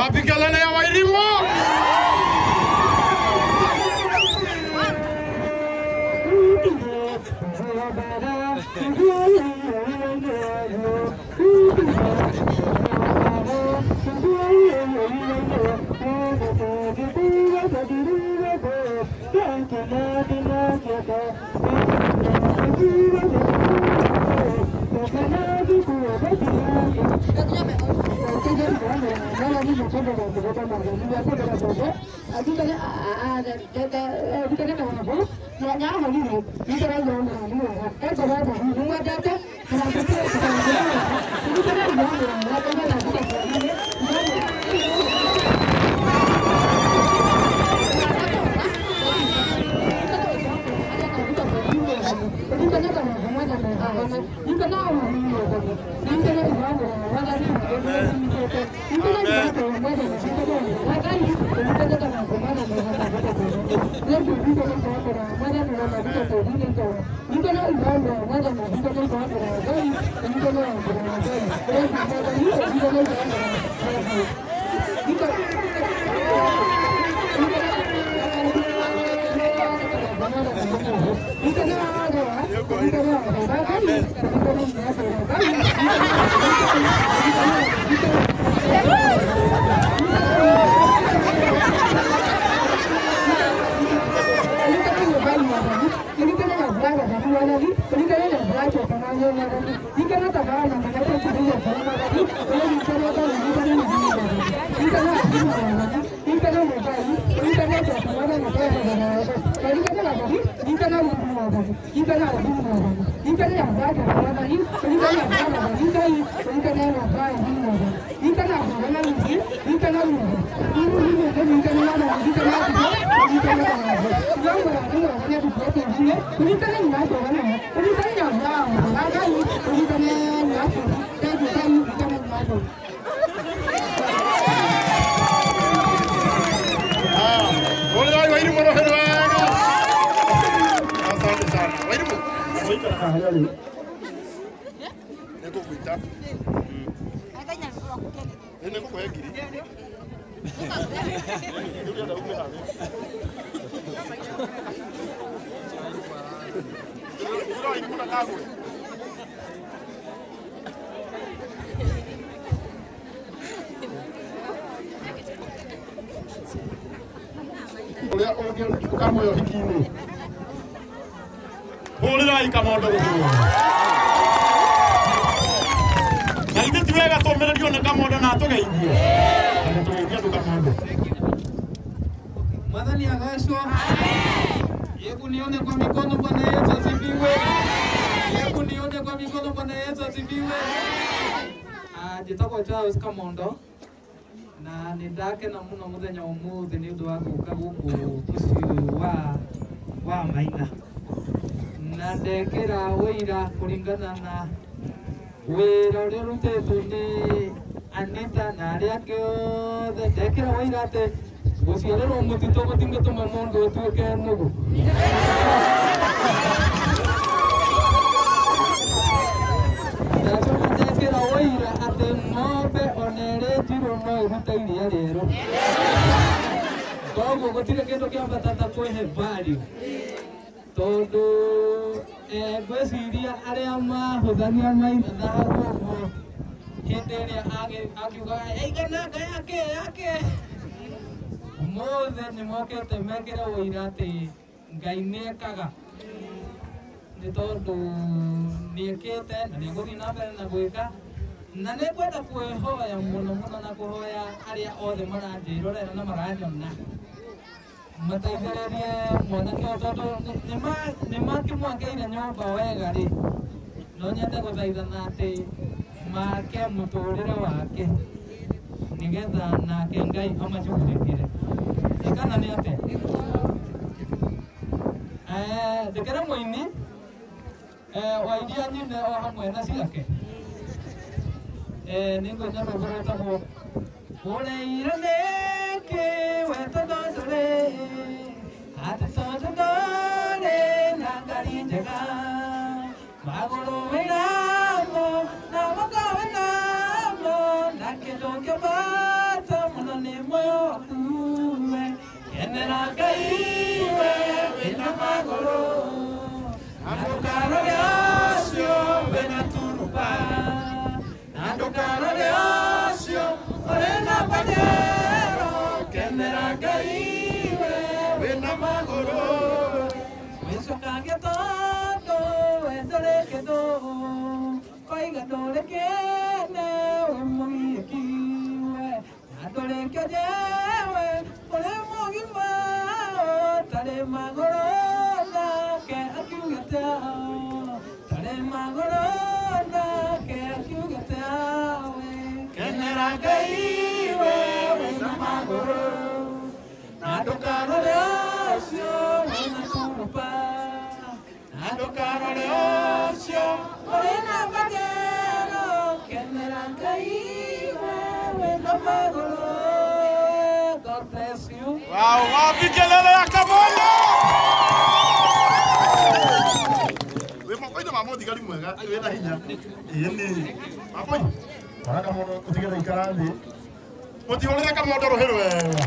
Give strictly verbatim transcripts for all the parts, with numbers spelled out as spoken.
Wapi kelele ya Wairimu? Madhani agasho. Hebu nione kwa mikono Bwana Yesu asifiwe. Hebu nione kwa mikono Bwana Yesu asifiwe. Ah, jitako Charles Kamondo. Na nindake na muno muthenya umuthi ni undu wa guka guku ucio wa wa maina. Na ndekera wira kuringana na wira uria rutetwo ni Anita na aria angĩ othe ndekera wira ati guciarĩrwo mũtitũ gũtingĩtũma mũndũ atuĩke nũgũ. Ndacoka ndekera wĩira atĩ ng'ombe ona ĩrĩ njirũ no ĩrute iria rĩerũ. Koguo gũtirĩ kĩndũ kĩa bata ta kwĩhe value. Tondũ ngwĩciria arĩa mahũthania maitha na hau hĩndĩ ĩrĩa akiuga eigana Ngai yake yake mothe nĩ mokĩte mekĩre wĩira atĩ Ngai nĩekaga nĩ tondũ nĩekĩte na nĩegũthiĩ na mbere na gwĩka na nĩngwenda kwĩhoya mũno mũno na kũhoya arĩa othe maranjĩrorera na maranyona mateithĩrĩrie mwanake ũyũ tondũ nĩmakĩmwakĩire nyũmba wega rĩ no nyende gũthaithana atĩ make mũtũrĩre wake nigetha nake Ngai amacugurĩkĩre. Ĩkana nĩ atĩa? Ndekere mũini wa iria nyine o hamwe na ciake. Nĩngwenda rwĩmbo rwĩtagwo ũrĩire nĩkĩ we tondũ ndũrĩ atĩ tondũ ndũrĩ na ngari njega magũrũ wĩnamo na moko wĩnamo na kĩndũ kĩa bata mũno gadolekene we Muingi we adolekejewe ole mogima tare magorona ke akiugete tare magorona ke akiugete we kenera gaiwe we magoro nadokano leosio na kurupa nadokano leosio ole na bagero kenera gaiwe we magoro. God bless you. Wow, wow, bikelele ya kamono. We makoito mamo digali mwega, we na hinya. Yeni. Makoito. Para kamono kutigela ikarandi. Oti ole kamono rohero.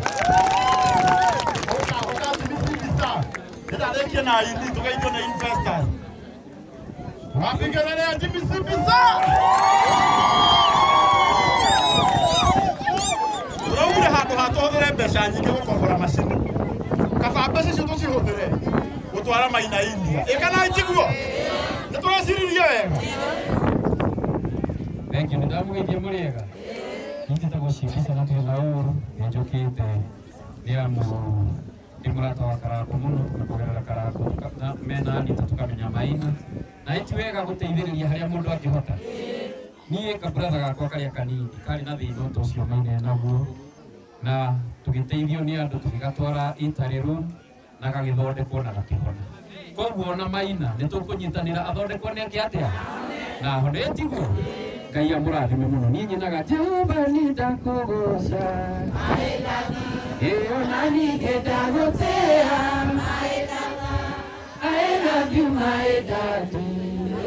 Oka oka tibisi bisa. Eda leki na Aini tukaito na investors. Wapikelele ya tibisi bisa. Ura hato hato hodere besha nyike gukongora mashini. Kaba besha cyo ci hodere. Utwara maina India. Ekana itiguo. Nitwasiririe wega. Thank you. Ndamugeithie muriega. Nitita gushikisa na tena uru njokite ni amu ndimurata wa karako muno tunakogerera karako na mena ni tukamenya maina na itiwega guteithiriria haria mundu angihota. Niĩ kabratha gakwa karia kanini kari na thĩna ũcio ũcio maine naguo na tũgĩteithio nĩ andũ tũgĩgatwara interview room na gagĩthondekwo na gakĩhona. Koguo na maina nĩ tũkũnyitanĩra athondekwo nĩ ake atĩa na hone tiguo. Ngai amũrathime mũno. Niĩ nyinaga Jehova nĩ ndakũgũca ĩyo na ningĩ ndagũtĩĩa I love you my daddy.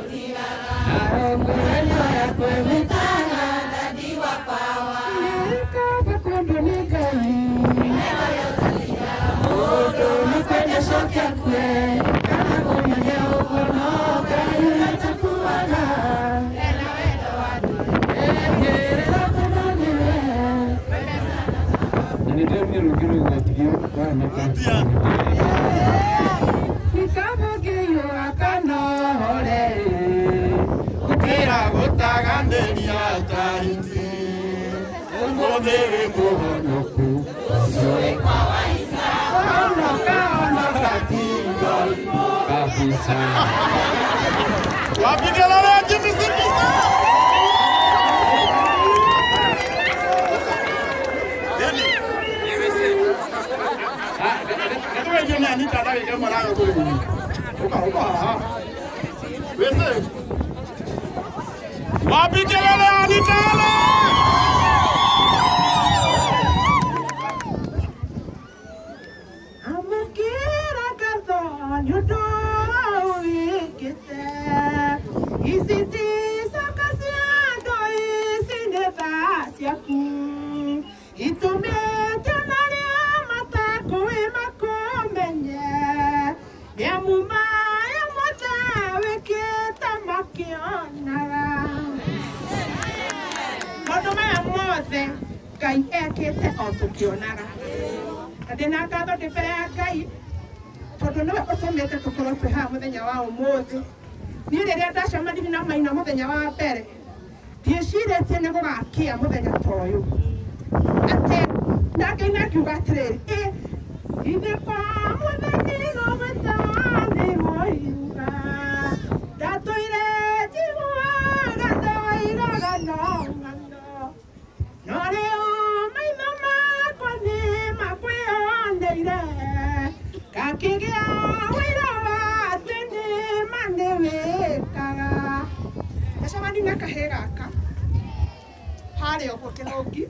Kinungi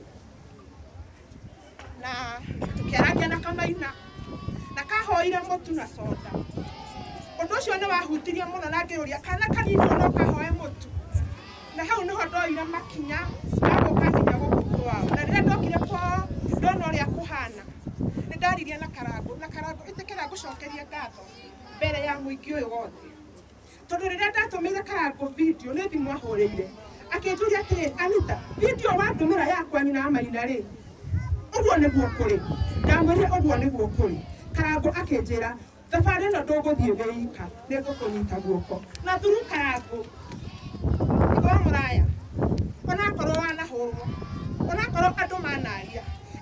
na tukiaragia na kamaina na kahoire mutu na soda undu ucio ni wahutirie muno na ngiuria kana kanini no kahoe mutu na hau niho ndoire makinya agoka nginya gukua na rĩrĩa ndokire kwa ndona ũrĩa kuhana nĩ ndaririe na karago na karago itekera gucokeria ngatho mbere ya muingi ũyũ wothe tondu rĩrĩa ndatumire karago video nĩ thimũ ahũrĩire akinjuria atĩ Anita video wandumĩra yakwa ni na maina rĩ ũguo nĩguo kũrĩ ndamwĩrire ũguo nĩguo kũrĩ karago akinjĩra thabarĩ ĩno ndũgũthiĩ wĩika nĩngũkũnyita guoko na thuru karago igwa mũra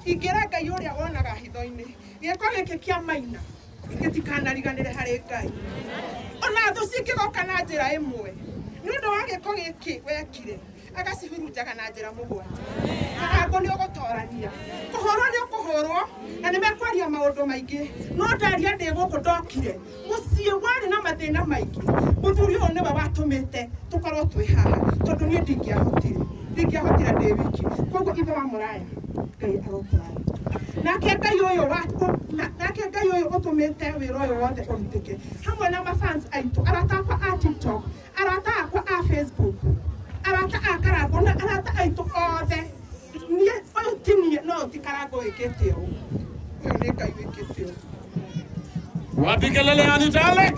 ingĩra Ngai ũrĩa wonaga hitho-inĩ gĩko gĩkĩ kĩa maina gĩtikanariganĩre harĩ Ngai ona thũ cingĩgoka na njĩra ĩmwe nĩ ũndũ wa gĩko gĩkĩ wekire agacihurunjaga na njĩra mũgwanja mũgambo nĩ ũgũtorania kũhũrwo nĩ ũkũhũrwo na nĩ mekwaria maũndũ maingĩ no ndaria ndĩ gũkũ ndokire mũciĩ warĩ na mathĩna maingĩ mũthuri ũyũ nĩwe watũmĩte tũkorwo twĩ haha tondũ niĩ ndingĩahotire ndingĩahotire ndĩ wiki koguo ithe wa mũraya Ngai agũkũraya nake Ngai ũyũ nake Ngai ũyũ ũtũmĩte wĩra ũyũ wothe ũrutĩke hamwe na mafans aitũ arata akwa a TikTok arata akwa a Facebook arata a Karango na arata aitũ othe niĩ ũyũ ti niĩ no ti Karango wĩkĩte ũũ ũyũ nĩ Ngai wĩkĩte ũũ. Wapi kelele ya Anita Alex?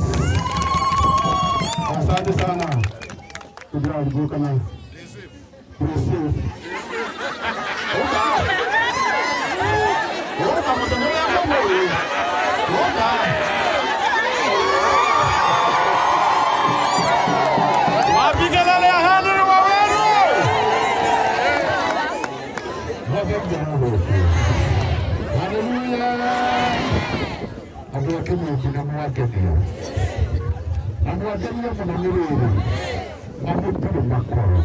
Asante sana. Kubra ulibuka na receive. Oka. Oka mtandao ya Mungu. Oka. Wapi kelele ya Hanu wa weru? Hallelujah. Abu Kinungi na mwakenia. Na mwakenia mwanamururu. Mamuturu makoro.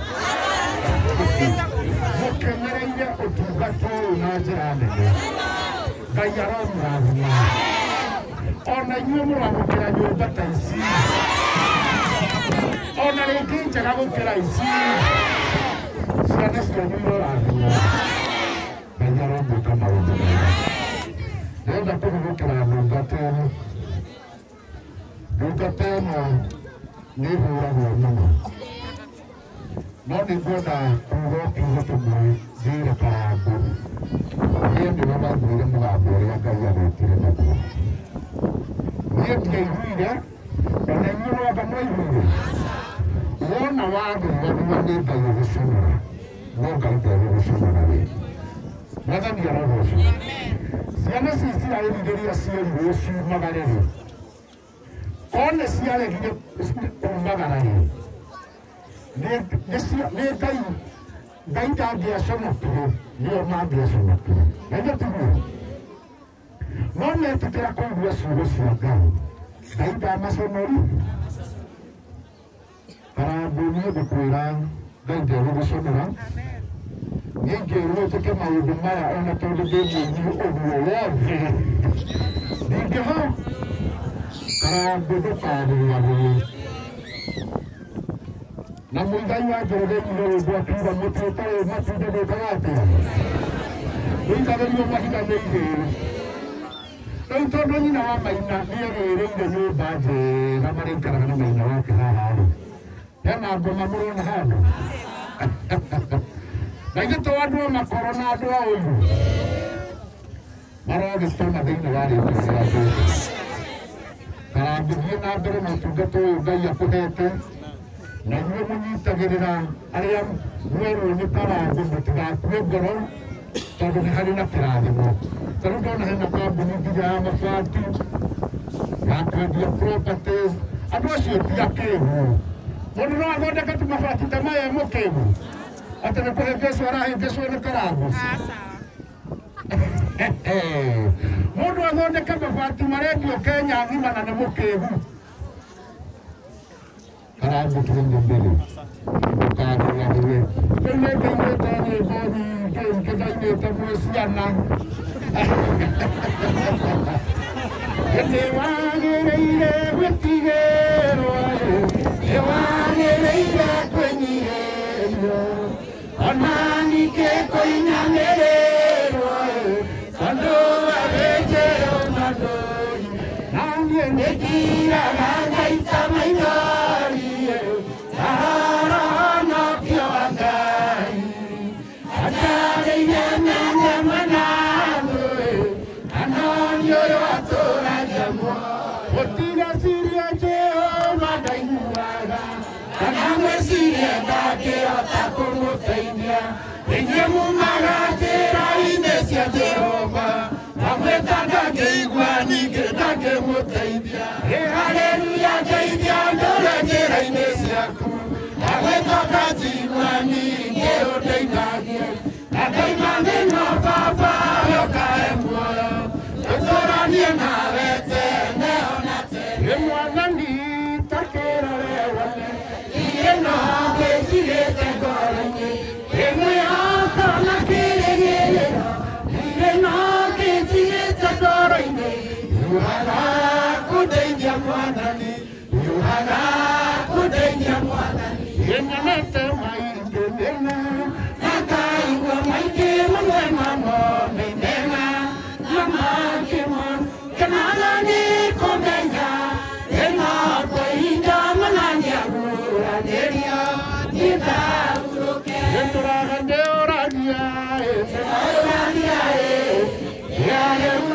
Mukemereire utungata ũyũ na njĩra nene. Ngai aromũrathima. Ona inyuĩ mũramũkĩra nyũmba ta ici. Ona rĩngĩ njega gũkĩra ici. Ciana cianyu irorathimwo. Ngai aromũka maũndũ mega. Ndĩrenda kũhũthĩkĩra ndungata ĩno. Ndungata ĩno nĩ ĩhũragwo mũno. No nĩngwenda kuuga kiugo kĩmwe njĩre Karango. Niĩ nĩwe waiguire mũgambo ũrĩa Ngai agwĩtire naguo. Niĩ ndiaiguire, ona inyuĩ no anga mwaiguire. Wona wathũranirwo nĩ Ngai ũgĩconora, no Ngai ndegũgũconora rĩngĩ. Mwathani arogocwo. Ciana ici Isiraeli rĩrĩa cierirwo ciumagare rĩ, korwo nĩ ciaregire kumagara rĩ, nĩ Ngai Ngai ndangĩaconokire, nĩo mangĩaconokire. Na ithuĩ tiguo. No metĩkĩra kũigua ciugo cia Ngai. Ngai ndamaconori. Karango niĩ ngũkwĩra Ngai ndegũgũconora. Niĩ ingĩrwo njĩke maũndũ maya ona tondũ ndĩ mũini ũguo wothe. Ndingĩho. Karango ndũkarĩagwo. Na mũigai wa njĩrĩgĩire ũndũ akiuga mũtĩ ũtarĩ matunda ndũkaga atĩa. Ndũikagĩrio mahiga nĩ igĩrĩ. Rĩu tondũ nyina wa Maina nĩerĩrĩire nyũmba njega marĩikaraga na Maina wake haha rĩ. Hena ngoma mũrona handũ. Na ithuĩ to andũ a makoro na andũ a ũiru. Marogĩtũma thĩinĩ wa rĩĩtwa rĩa Jesũ. Karango thiĩ na mbere na ũtungata ũyũ Ngai akũhete. Na inyuĩ mũnyitagĩrĩra arĩa mwerwo nĩ Karango mũtigakue ngoro tondũ nĩ harĩ na kĩrathimo. Ta rĩu ndona hena kambuni nginya ya mabati ya kwendia properties. Andũ acio ti akĩĩgu. Mũndũ no athondeke tũmabati ta maya mũkĩĩgu. Atĩ nĩ kũhĩngĩcwo arahĩngĩcwo nĩ Karango. Mũndũ athondeke mabati marendio Kenya ng'ima na nĩ mũkĩĩgu. Karango tuende mbele. Ndũkarĩagĩre. Rĩu nĩ ngainĩte nyĩmbo nyingĩ ingĩ ngainĩte gwĩ ciana. Nĩ wagĩrĩire gwĩtigĩrwo, nĩ wagĩrĩire kwĩnyihĩrio, ona ningĩ kũinamĩrĩrwo, tondũ wagĩtĩo mathũri. Na niĩ nĩngiraga Ngai ta maithori, na honokio wa Ngai. Atarĩire na nyama na thũĩ, anonio ũyũ atũũragia muoyo. Gũtigeciria Jehova ndaiguaga, kana mwĩcirie ndangĩhota kũmũteithia. Inyuĩ mumaga njĩra-inĩ cia Jehova, mwamwĩta ndangĩigua ningĩ ndangĩmũteithia. Haleluya, ngeithia ndũre njĩra-inĩ ciaku, mwamwĩta ndangĩigua ningĩ ũndeithagie. Na ndaima thĩna Baba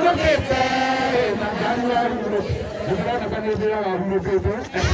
ahurũkĩte na Ngai ahurũkĩte. Nĩndĩrona kana nĩ ahurũkĩte.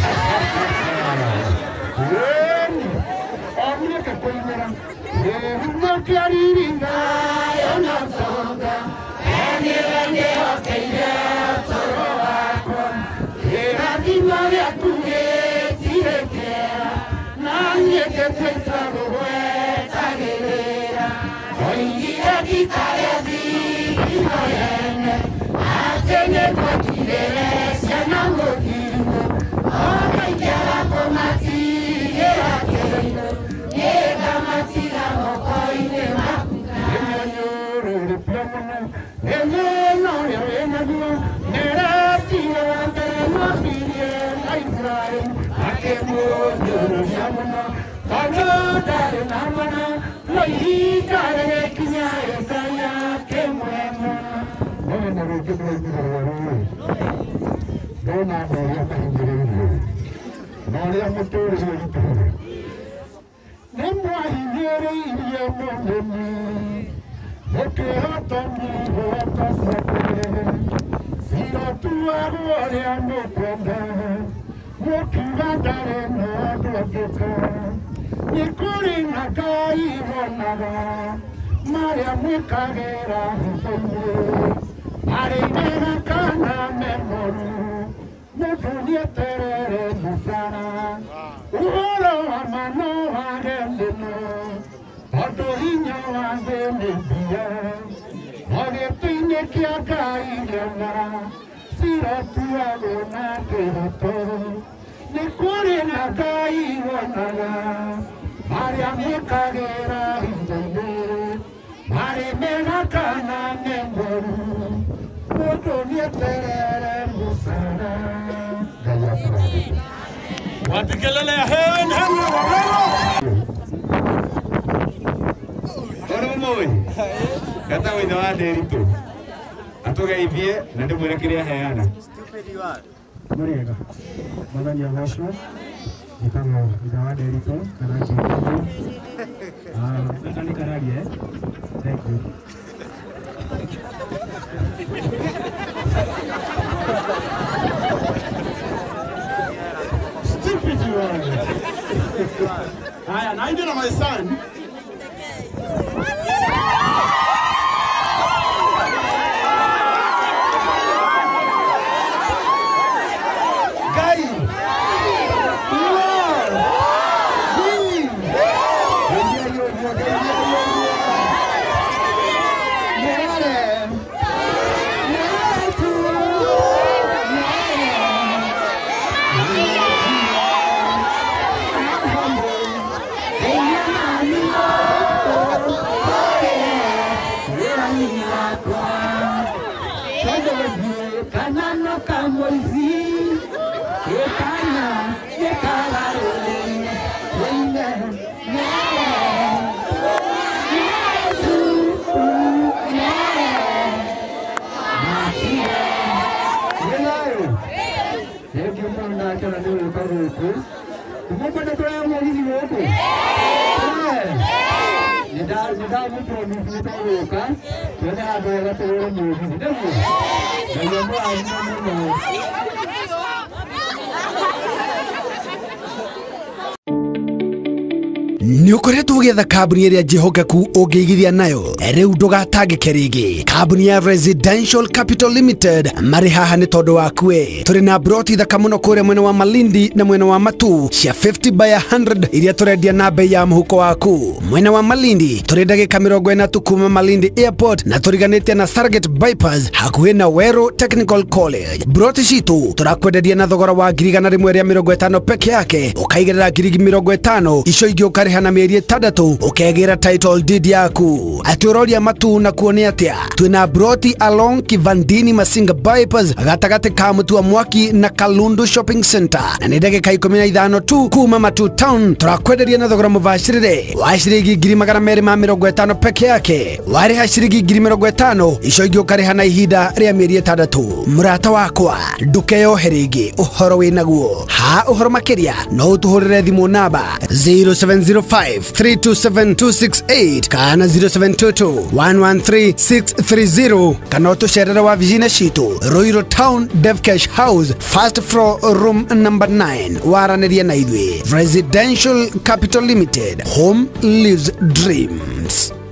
Omnĩke kũimĩra wĩhurũkia riringa yona songa enĩwe nĩhokeire ũtũũro wakwa ĩrathimo rĩaku gĩtirĩkĩra na niĩ ngĩtuĩka gũgwetagĩrĩra oigire gĩtarĩ thithino yene atĩ nĩngwekirĩre ciana mũthiru okaingĩra kũmatigĩra kĩrĩro nĩngamatiga moko-inĩ maku nĩmanyũrũrĩtie mũno ĩmĩno ũrĩa wĩnaguo nĩretiga wa mbere mabirie na Iburahĩmu akĩmũnyũrũria mũno tondũ ndarĩ na mana no ihinda rĩgĩkinya Ngai akĩmwe mũno. No na rĩngĩ ndĩraiguaga rũĩ ndona andũ arĩa mahingĩrĩirio na ũrĩa mũtũũrĩre ũritũire nĩmwahinyĩrĩirie mũthoni mũkĩhotani hoota ciake cirotuagwo ũrĩa mũkwenda mũkiuga ndarĩ na andũ angĩka nĩ kũrĩ na Ngai wonaga marĩa mwĩkagĩra hitho-inĩ arĩ mega kana memoru mũndũ nĩeterere mũcara ũhoro wa mano wage mũno tondũ hinya wa thĩ nĩ mbia no gĩtĩ-inĩ kĩa Ngai gĩona cirotuagwo na kĩhoto nĩ kũrĩ na Ngai wonaga marĩa mwĩkagĩra hitho-inĩ marĩ mega kana memoru mũndũ nĩeterere mũcara. Wapi kelele ya heaven heaven wawero. Ora moi. Kata witha wa nderito. Atugeithie na ndimwire kiria heana. Muriega. Mwathani agocwo. Nĩtagwo witha wa nderito kana Kinungi. Ah, nĩta nĩ karagia. Thank you. Stupid you are. Haya, na ndio na my son. Nĩũkoretwo ũgĩetha kambuni ĩrĩa njĩhokeku ũngĩigithia nayo rĩu ndũgatangĩke rĩngĩ. Kambuni ya Residential Capital Limited marĩ haha nĩ tondũ waku we. Tũrĩ na broti thaka mũno kũrĩa mwena wa Malindi na mwena wa Matu cia fifty by one hundred iria tũrendia na bei ya mũhuko waku. Mwena wa Malindi tũrĩ ndagĩka mĩrongo ĩna tu kuma Malindi Airport na tũriganĩtie na Sargate Bypass hakuhĩ na Wero Technical College. Broti citũ tũrakwenderia na thogora wa ngiri igana rĩmwe rĩa mĩrongo ĩtano peke yake ũkaigĩrĩra ngiri mĩrongo ĩtano icio ingĩ ũkarĩha na mĩeri ĩtandatũ ũkegĩra title deed yaku. Atĩ ũroria Matu na kuone atĩa twĩna broti along Kivandini Masinga Bypass gatagatĩ ka Mũtua Mwaki na Kalundu Shopping Center na nĩ ndagĩka ikũmi na ithano tu kuma Matu Town. Tũrakwenderia na thogora mũbacĩrĩre wa ciringi ngiri magana merĩ ma mĩrongo ĩtano peke yake. Warĩha ciringi ngiri mĩrongo ĩtano icio ingĩ ũkarĩha na ihinda rĩa mĩeri ĩtandatũ. Mũrata wakwa ndũkeyohe rĩngĩ ũhoro wĩnaguo. Ha ũhoro makĩria no ũtũhũrĩre thimũ namba zero seven zero five three two seven two six eight kana zero seven two two one one three six three zero kana utusherera wa vijina shitu Royal Town Dev Cash House first floor room number nine waraneria na idwe Residential Capital Limited, home lives dreams.